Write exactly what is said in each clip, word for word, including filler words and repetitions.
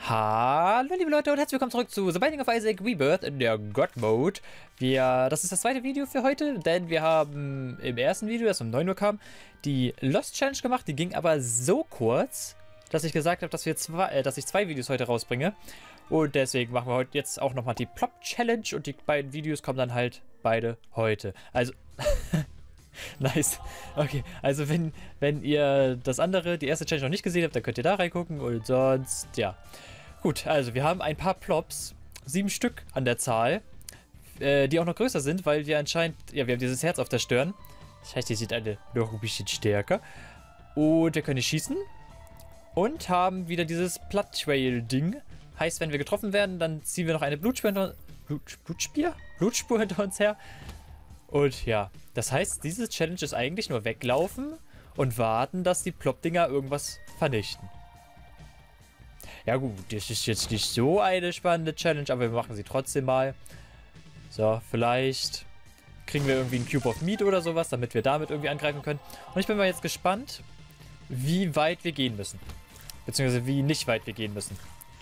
Hallo liebe Leute und herzlich willkommen zurück zu The Binding of Isaac Rebirth in der God Mode. Wir, das ist das zweite Video für heute, denn wir haben im ersten Video, das um neun Uhr kam, die Lost Challenge gemacht. Die ging aber so kurz, dass ich gesagt habe, dass, wir zwei, äh, dass ich zwei Videos heute rausbringe. Und deswegen machen wir heute jetzt auch nochmal die Plop Challenge und die beiden Videos kommen dann halt beide heute. Also... Nice. Okay, also wenn, wenn ihr das andere, die erste Challenge noch nicht gesehen habt, dann könnt ihr da reingucken und sonst, ja. Gut, also wir haben ein paar Plops, sieben Stück an der Zahl, äh, die auch noch größer sind, weil wir anscheinend, ja, wir haben dieses Herz auf der Stirn. Das heißt, die sind alle noch ein bisschen stärker. Und wir können nicht schießen. Und haben wieder dieses Blood-Trail-Ding. Heißt, wenn wir getroffen werden, dann ziehen wir noch eine Blutspur hinter, Blut, Blutspur? Blutspur hinter uns her. Und ja, das heißt, diese Challenge ist eigentlich nur weglaufen und warten, dass die Plop-Dinger irgendwas vernichten. Ja gut, das ist jetzt nicht so eine spannende Challenge, aber wir machen sie trotzdem mal. So, vielleicht kriegen wir irgendwie einen Cube of Meat oder sowas, damit wir damit irgendwie angreifen können. Und ich bin mal jetzt gespannt, wie weit wir gehen müssen. Beziehungsweise wie nicht weit wir gehen müssen.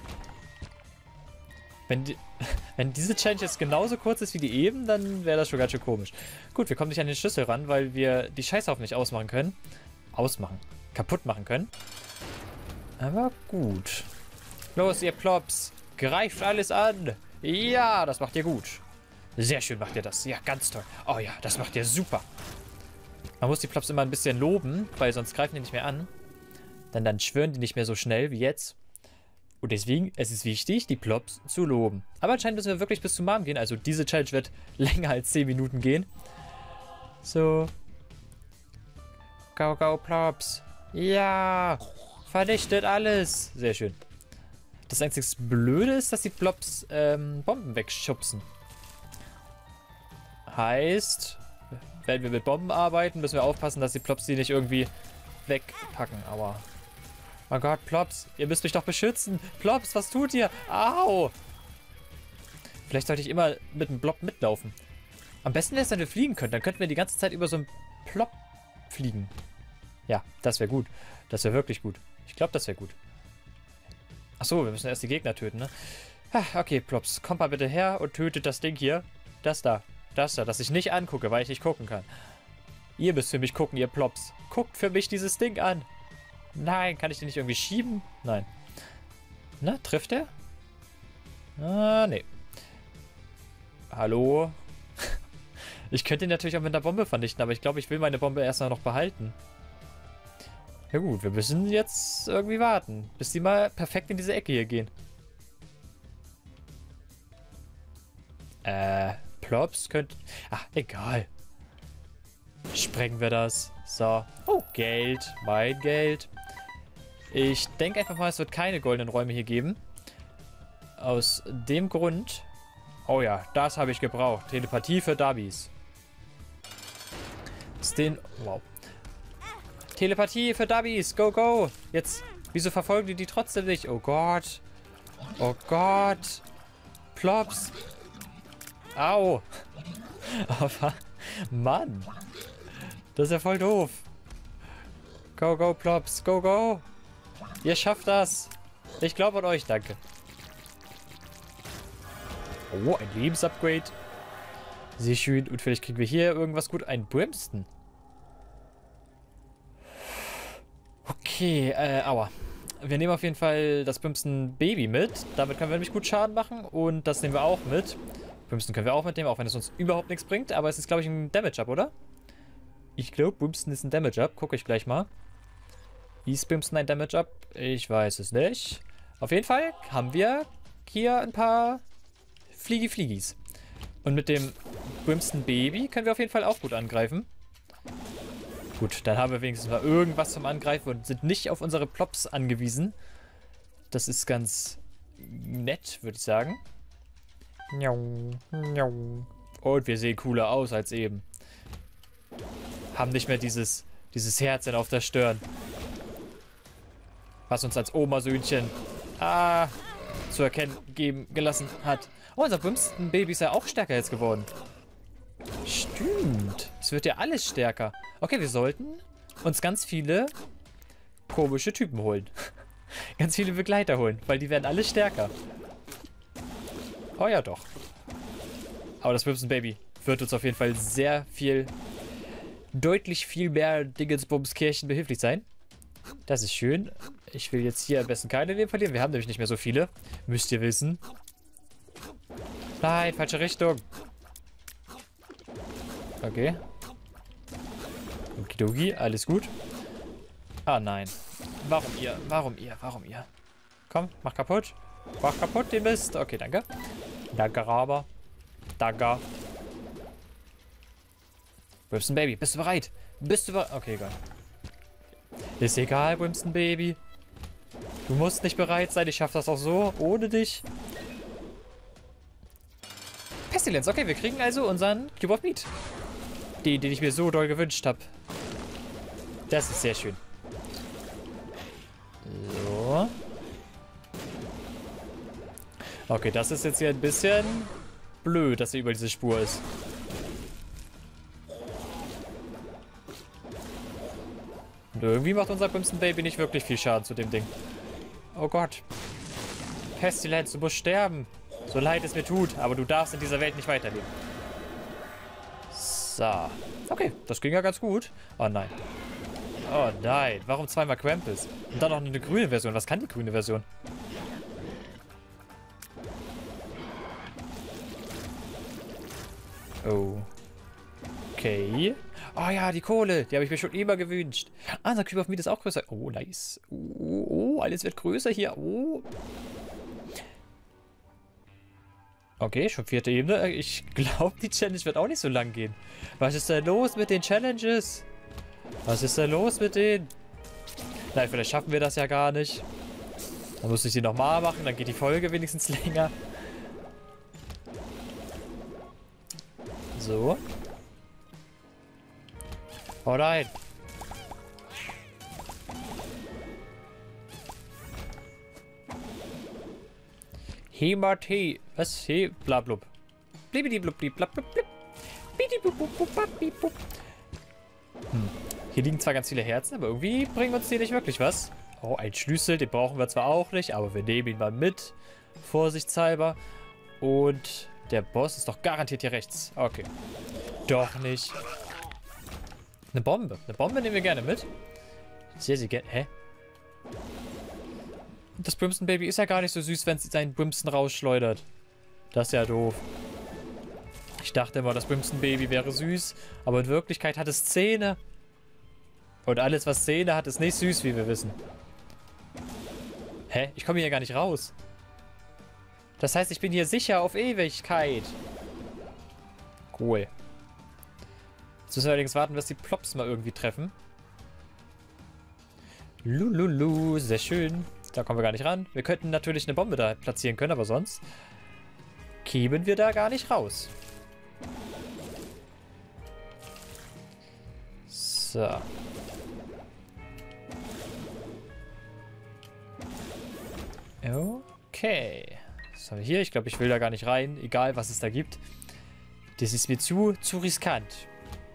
Wenn, die, wenn diese Challenge jetzt genauso kurz ist wie die eben, dann wäre das schon ganz schön komisch. Gut, wir kommen nicht an den Schlüssel ran, weil wir die Scheißhaufen nicht ausmachen können. Ausmachen. Kaputt machen können. Aber gut. Los, ihr Plops. Greift alles an. Ja, das macht ihr gut. Sehr schön macht ihr das. Ja, ganz toll. Oh ja, das macht ihr super. Man muss die Plops immer ein bisschen loben, weil sonst greifen die nicht mehr an. Denn dann schwören die nicht mehr so schnell wie jetzt. Und deswegen, es ist wichtig, die Plops zu loben. Aber anscheinend müssen wir wirklich bis zum Mom gehen. Also diese Challenge wird länger als zehn Minuten gehen. So. Go, go, Plops. Ja. Vernichtet alles. Sehr schön. Das einzige Blöde ist, dass die Plops ähm, Bomben wegschubsen. Heißt, wenn wir mit Bomben arbeiten, müssen wir aufpassen, dass die Plops die nicht irgendwie wegpacken. Aber... Oh Gott, Plops, ihr müsst mich doch beschützen. Plops, was tut ihr? Au! Vielleicht sollte ich immer mit einem Blob mitlaufen. Am besten wäre es, wenn wir fliegen könnten. Dann könnten wir die ganze Zeit über so einen Plop fliegen. Ja, das wäre gut. Das wäre wirklich gut. Ich glaube, das wäre gut. Achso, wir müssen erst die Gegner töten, ne? Okay, Plops, kommt mal bitte her und tötet das Ding hier. Das da. Das da, das ich nicht angucke, weil ich nicht gucken kann. Ihr müsst für mich gucken, ihr Plops. Guckt für mich dieses Ding an. Nein, kann ich den nicht irgendwie schieben? Nein. Na, trifft er? Ah, nee. Hallo? Ich könnte ihn natürlich auch mit einer Bombe vernichten, aber ich glaube, ich will meine Bombe erstmal noch behalten. Ja gut, wir müssen jetzt irgendwie warten, bis die mal perfekt in diese Ecke hier gehen. Äh, Plops könnte... Ach, egal. Sprengen wir das. So. Oh, Geld. Mein Geld. Ich denke einfach mal, es wird keine goldenen Räume hier geben. Aus dem Grund... Oh ja, das habe ich gebraucht. Telepathie für Dummies. Ist den... Wow. Telepathie für Dummies. Go, go. Jetzt... Wieso verfolgen die die trotzdem nicht? Oh Gott. Oh Gott. Plops. Au. Aber... Mann. Das ist ja voll doof. Go, go, Plops. Go, go. Ihr schafft das. Ich glaube an euch, danke. Oh, ein Lebensupgrade. Sehr schön. Und vielleicht kriegen wir hier irgendwas gut. Ein Brimstone. Okay, äh, aua. Wir nehmen auf jeden Fall das Brimstone Baby mit. Damit können wir nämlich gut Schaden machen. Und das nehmen wir auch mit. Brimstone können wir auch mitnehmen, auch wenn es uns überhaupt nichts bringt. Aber es ist, glaube ich, ein Damage-Up, oder? Ich glaube, Brimstone ist ein Damage-Up. Gucke ich gleich mal. Ist Brimstone ein Damage-Up? Ich weiß es nicht. Auf jeden Fall haben wir hier ein paar Fliegi-Fliegis. Und mit dem Brimstone Baby können wir auf jeden Fall auch gut angreifen. Gut, dann haben wir wenigstens mal irgendwas zum Angreifen und sind nicht auf unsere Plops angewiesen. Das ist ganz nett, würde ich sagen. Und wir sehen cooler aus als eben. Haben nicht mehr dieses, dieses Herzchen auf der Stirn. Was uns als Oma-Söhnchen ah, zu erkennen geben gelassen hat. Oh, unser Brimstone-Baby ist ja auch stärker jetzt geworden. Stimmt. Es wird ja alles stärker. Okay, wir sollten uns ganz viele komische Typen holen. ganz viele Begleiter holen, weil die werden alle stärker. Oh ja, doch. Aber das Whimsun Baby wird uns auf jeden Fall sehr viel, deutlich viel mehr Dingensbums-Kirchen behilflich sein. Das ist schön. Ich will jetzt hier am besten keine Leben verlieren. Wir haben nämlich nicht mehr so viele. Müsst ihr wissen. Nein, falsche Richtung. Okay. Okidoki, alles gut. Ah, nein. Warum ihr? Warum ihr? Warum ihr? Komm, mach kaputt. Mach kaputt den Mist. Okay, danke. Danke, Raber. Danke. Whimsun Baby, bist du bereit? Bist du bereit? Okay, egal. Ist egal, Whimsun Baby. Du musst nicht bereit sein. Ich schaffe das auch so, ohne dich. Pestilence. Okay, wir kriegen also unseren Cube of Meat. Den, den ich mir so doll gewünscht habe. Das ist sehr schön. So. Okay, das ist jetzt hier ein bisschen blöd, dass er über diese Spur ist. Und irgendwie macht unser Whimsun Baby nicht wirklich viel Schaden zu dem Ding. Oh Gott. Pestilence, du musst sterben. So leid es mir tut, aber du darfst in dieser Welt nicht weiterleben. So. Okay, das ging ja ganz gut. Oh nein. Oh nein. Warum zweimal Krampus? Und dann noch eine grüne Version. Was kann die grüne Version? Oh. Okay. Oh ja, die Kohle. Die habe ich mir schon immer gewünscht. Ah, unser Cube of Meat ist auch größer. Oh, nice. Oh, oh, alles wird größer hier. Oh. Okay, schon vierte Ebene. Ich glaube, die Challenge wird auch nicht so lang gehen. Was ist denn los mit den Challenges? Was ist denn los mit denen? Nein, vielleicht schaffen wir das ja gar nicht. Dann muss ich sie nochmal machen. Dann geht die Folge wenigstens länger. So. Oh nein. Hemate. Was? He, blablub. Blibidi-blub, blib, Hm. Hier liegen zwar ganz viele Herzen, aber irgendwie bringen uns die nicht wirklich was. Oh, ein Schlüssel, den brauchen wir zwar auch nicht, aber wir nehmen ihn mal mit. Vorsichtshalber. Und der Boss ist doch garantiert hier rechts. Okay. Doch nicht. Eine Bombe. Eine Bombe nehmen wir gerne mit. Sehr, sehr gerne. Hä? Das Whimsun Baby ist ja gar nicht so süß, wenn es seinen Whimsun rausschleudert. Das ist ja doof. Ich dachte immer, das Whimsun Baby wäre süß, aber in Wirklichkeit hat es Zähne. Und alles, was Zähne hat, ist nicht süß, wie wir wissen. Hä? Ich komme hier gar nicht raus. Das heißt, ich bin hier sicher auf Ewigkeit. Cool. Jetzt müssen wir allerdings warten, bis die Plops mal irgendwie treffen. Lululu, sehr schön. Da kommen wir gar nicht ran. Wir könnten natürlich eine Bombe da platzieren können, aber sonst kämen wir da gar nicht raus. So. Okay. Was haben wir hier? Ich glaube, ich will da gar nicht rein. Egal, was es da gibt. Das ist mir zu, zu riskant.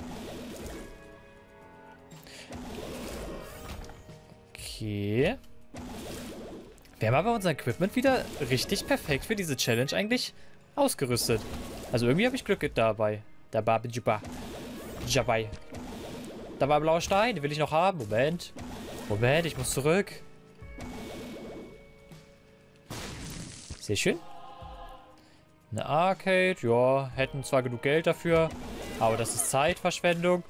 Okay. Wir haben aber unser Equipment wieder richtig perfekt für diese Challenge eigentlich ausgerüstet. Also irgendwie habe ich Glück dabei. Da war dabei. Da war blauer Stein, den will ich noch haben. Moment. Moment, ich muss zurück. Sehr schön. Eine Arcade, ja, hätten zwar genug Geld dafür, aber das ist Zeitverschwendung.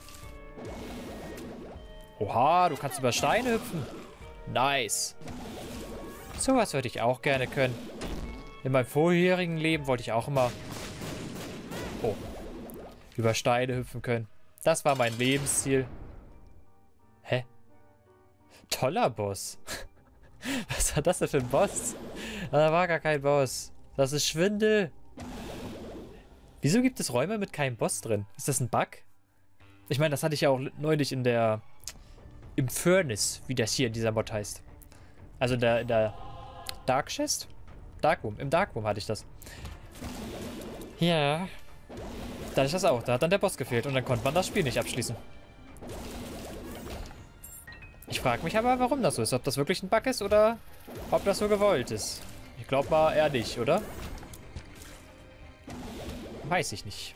Oha, du kannst über Steine hüpfen. Nice. Sowas würde ich auch gerne können. In meinem vorherigen Leben wollte ich auch immer oh, über Steine hüpfen können. Das war mein Lebensziel. Hä? Toller Boss. Was war das denn für ein Boss? Da war gar kein Boss. Das ist Schwindel. Wieso gibt es Räume mit keinem Boss drin? Ist das ein Bug? Ich meine, das hatte ich ja auch neulich in der... im Furnace, wie das hier in dieser Mod heißt. Also in der, in der Dark Chest? Darkroom. Im Darkroom hatte ich das. Ja. Da hatte ich das auch. Da hat dann der Boss gefehlt und dann konnte man das Spiel nicht abschließen. Ich frage mich aber, warum das so ist. Ob das wirklich ein Bug ist oder ob das so gewollt ist. Ich glaube mal eher nicht, oder? Weiß ich nicht.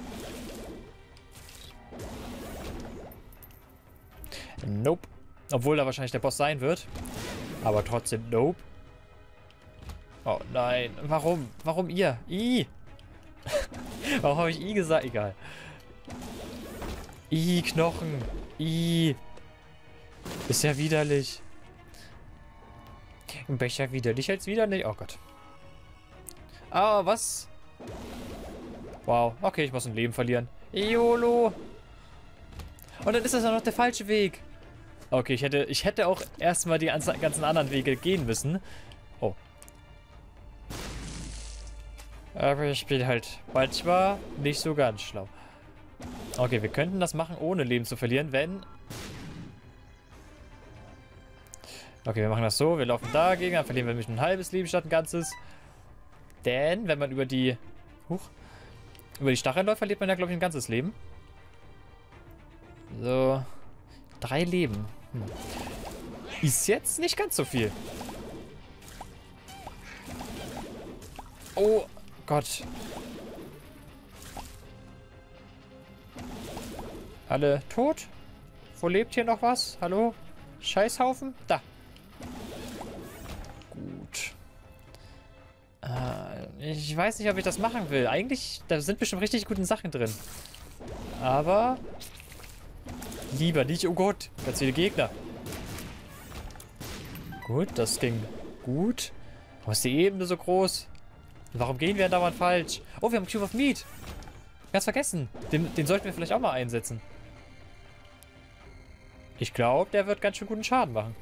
Nope. Obwohl da wahrscheinlich der Boss sein wird. Aber trotzdem, nope. Oh nein. Warum? Warum ihr? I. Warum habe ich I gesagt? Egal. I, Knochen. I. Ist ja widerlich. Besser widerlich als widerlich. Oh Gott. Ah, was? Wow. Okay, ich muss ein Leben verlieren. YOLO. Und dann ist das auch noch der falsche Weg. Okay, ich hätte, ich hätte auch erstmal die ganzen anderen Wege gehen müssen. Oh. Aber ich bin halt manchmal nicht so ganz schlau. Okay, wir könnten das machen, ohne Leben zu verlieren, wenn... Okay, wir machen das so. Wir laufen dagegen, dann verlieren wir nämlich ein halbes Leben statt ein ganzes. Denn, wenn man über die... Huch. Über die Stacheln läuft, verliert man ja, glaube ich, ein ganzes Leben. So. Drei Leben. Hm. Ist jetzt nicht ganz so viel. Oh Gott. Alle tot? Wo lebt hier noch was? Hallo? Scheißhaufen? Da. Gut. Äh, ich weiß nicht, ob ich das machen will. Eigentlich, da sind bestimmt richtig gute Sachen drin. Aber... Lieber nicht. Oh Gott, ganz viele Gegner. Gut, das ging gut. Warum ist die Ebene so groß? Warum gehen wir dauernd falsch? Oh, wir haben Cube of Meat. Ganz vergessen. Den, den sollten wir vielleicht auch mal einsetzen. Ich glaube, der wird ganz schön guten Schaden machen.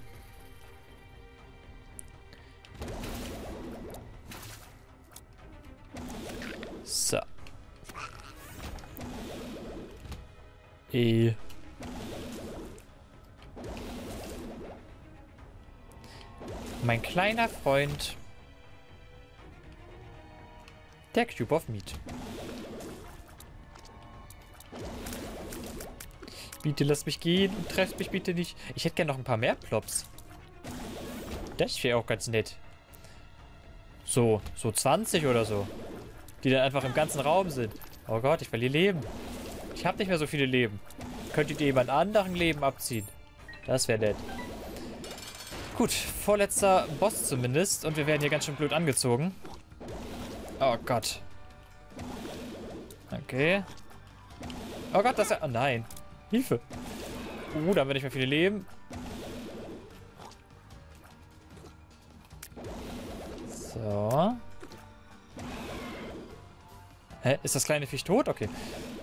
So. E. Mein kleiner Freund. Der Cube of Meat. Bitte lass mich gehen und trefft mich bitte nicht. Ich hätte gerne noch ein paar mehr Plops. Das wäre auch ganz nett. So, so zwanzig oder so. Die dann einfach im ganzen Raum sind. Oh Gott, ich verliere Leben. Ich habe nicht mehr so viele Leben. Könntet ihr jemand anderen Leben abziehen? Das wäre nett. Gut, vorletzter Boss zumindest. Und wir werden hier ganz schön blöd angezogen. Oh Gott. Okay. Oh Gott, das ist ja... Oh nein. Hilfe. Uh, da haben wir nicht mehr viele Leben. So. Hä? Ist das kleine Viech tot? Okay.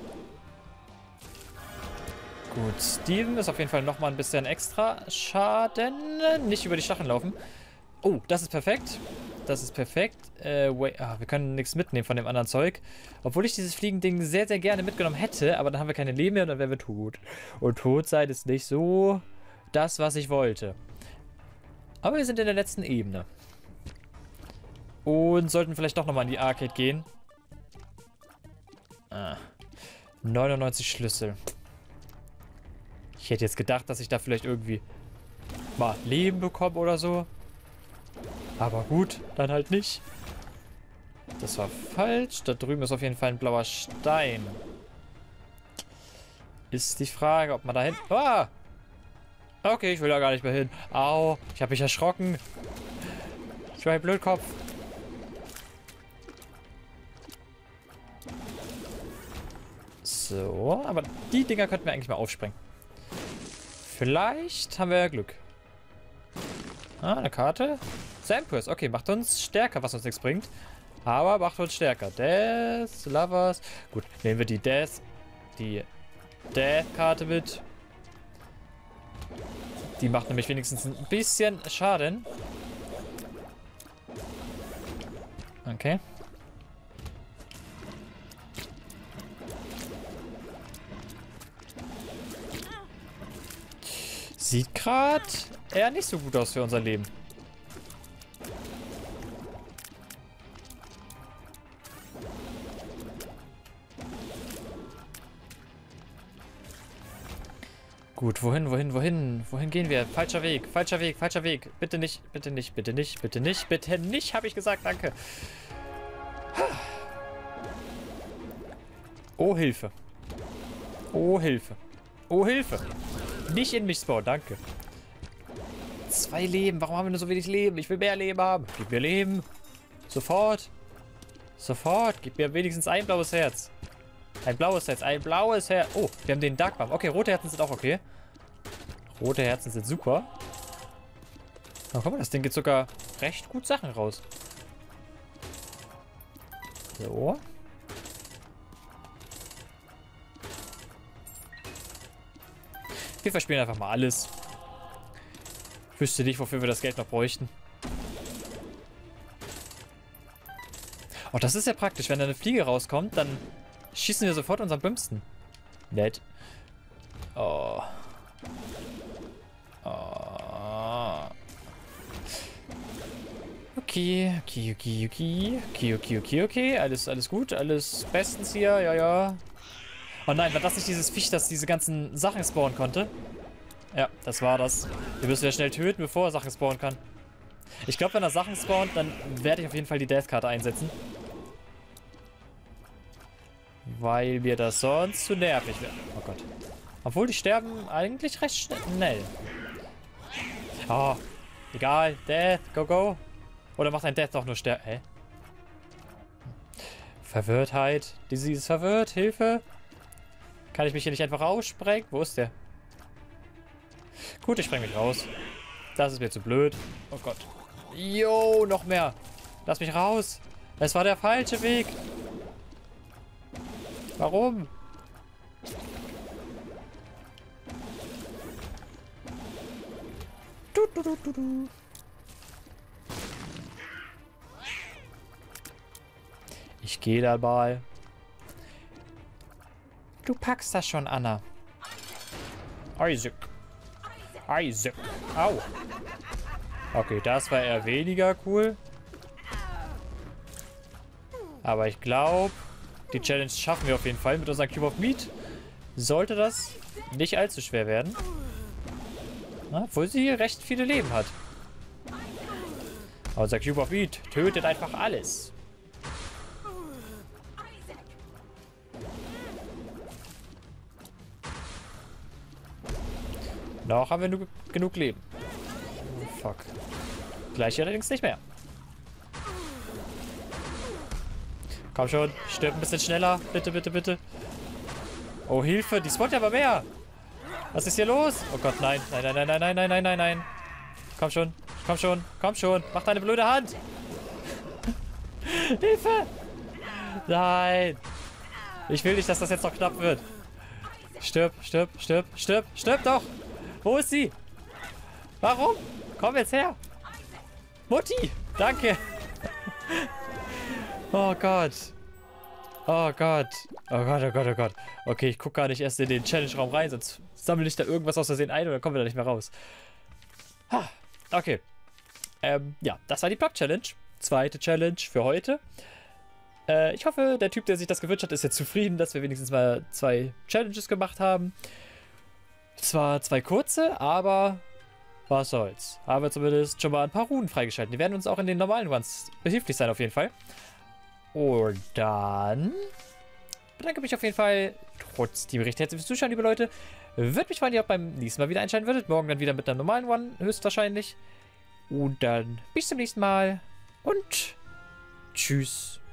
Gut, Steven ist auf jeden Fall nochmal ein bisschen extra Schaden. Nicht über die Stacheln laufen. Oh, das ist perfekt. Das ist perfekt. Äh, wait, ah, wir können nichts mitnehmen von dem anderen Zeug. Obwohl ich dieses Fliegending sehr, sehr gerne mitgenommen hätte. Aber dann haben wir keine Leben mehr und dann wären wir tot. Und tot sein ist nicht so das, was ich wollte. Aber wir sind in der letzten Ebene. Und sollten vielleicht doch nochmal in die Arcade gehen. Ah, neunundneunzig Schlüssel. Ich hätte jetzt gedacht, dass ich da vielleicht irgendwie mal Leben bekomme oder so. Aber gut, dann halt nicht. Das war falsch. Da drüben ist auf jeden Fall ein blauer Stein. Ist die Frage, ob man da hin... Ah! Okay, ich will da gar nicht mehr hin. Au, ich habe mich erschrocken. Ich war ein Blödkopf. So, aber die Dinger könnten wir eigentlich mal aufspringen. Vielleicht haben wir ja Glück. Ah, eine Karte. Samples. Okay, macht uns stärker, was uns nichts bringt. Aber macht uns stärker. Death, Lovers. Gut, nehmen wir die Death. Die Death-Karte mit. Die macht nämlich wenigstens ein bisschen Schaden. Okay. Sieht gerade eher nicht so gut aus für unser Leben. Gut, wohin, wohin, wohin? Wohin gehen wir? Falscher Weg, falscher Weg, falscher Weg. Bitte nicht, bitte nicht, bitte nicht, bitte nicht, bitte nicht, habe ich gesagt, danke. Oh, Hilfe. Oh, Hilfe. Oh, Hilfe. Nicht in mich spawnen, danke. Zwei Leben, warum haben wir nur so wenig Leben? Ich will mehr Leben haben. Gib mir Leben. Sofort. Sofort. Gib mir wenigstens ein blaues Herz. Ein blaues Herz, ein blaues Herz. Oh, wir haben den Dark Bomb. Okay, rote Herzen sind auch okay. Rote Herzen sind super. Oh, guck mal, das Ding geht sogar recht gut Sachen raus. So. Wir verspielen einfach mal alles. Ich wüsste nicht, wofür wir das Geld noch bräuchten. Oh, das ist ja praktisch. Wenn da eine Fliege rauskommt, dann schießen wir sofort unseren Bimsten. Nett. Oh. Oh. Okay, okay, okay, okay. Okay, okay, okay, okay. Alles, alles gut. Alles bestens hier. Ja, ja. Oh nein, war das nicht dieses Viech, das diese ganzen Sachen spawnen konnte? Ja, das war das. Wir müssen ja schnell töten, bevor er Sachen spawnen kann. Ich glaube, wenn er Sachen spawnt, dann werde ich auf jeden Fall die Death-Karte einsetzen. Weil mir das sonst zu nervig wäre. Oh Gott. Obwohl, die sterben eigentlich recht schnell. Oh, egal. Death, go, go. Oder macht ein Death doch nur sterben? Hä? Verwirrtheit. Dizzy ist verwirrt. Hilfe. Kann ich mich hier nicht einfach aussprengen? Wo ist der? Gut, ich spreng mich raus. Das ist mir zu blöd. Oh Gott. Jo, noch mehr. Lass mich raus. Es war der falsche Weg. Warum? Du, du, du, du, du. Ich gehe da mal. Du packst das schon, Anna. Isaac. Isaac. Au. Okay, das war eher weniger cool. Aber ich glaube, die Challenge schaffen wir auf jeden Fall. Mit unserem Cube of Meat sollte das nicht allzu schwer werden. Na, obwohl sie hier recht viele Leben hat. Aber unser Cube of Meat tötet einfach alles. Noch haben wir nur genug Leben. Oh, fuck. Gleich allerdings nicht mehr. Komm schon, stirb ein bisschen schneller. Bitte, bitte, bitte. Oh, Hilfe, die spawnt ja aber mehr. Was ist hier los? Oh Gott, nein. Nein, nein, nein, nein, nein, nein, nein, nein, nein. Komm schon, komm schon, komm schon. Mach deine blöde Hand. Hilfe. Nein. Ich will nicht, dass das jetzt noch knapp wird. Stirb, stirb, stirb, stirb, stirb doch. Wo ist sie? Warum? Komm jetzt her. Mutti, danke. Oh Gott. Oh Gott. Oh Gott, oh Gott, oh Gott. Okay, ich gucke gar nicht erst in den Challenge-Raum rein, sonst sammle ich da irgendwas aus Versehen ein und dann kommen wir da nicht mehr raus. Ha, okay. Ähm, ja, das war die Block-Challenge. Zweite Challenge für heute. Äh, ich hoffe, der Typ, der sich das gewünscht hat, ist jetzt zufrieden, dass wir wenigstens mal zwei Challenges gemacht haben. Zwar zwei kurze, aber was soll's. Haben wir zumindest schon mal ein paar Runen freigeschaltet. Die werden uns auch in den normalen Ones behilflich sein, auf jeden Fall. Und dann bedanke mich auf jeden Fall trotzdem recht herzlich fürs Zuschauen, liebe Leute. Würde mich freuen, wenn ihr auch beim nächsten Mal wieder einschalten würdet. Morgen dann wieder mit einem normalen One, höchstwahrscheinlich. Und dann bis zum nächsten Mal und tschüss.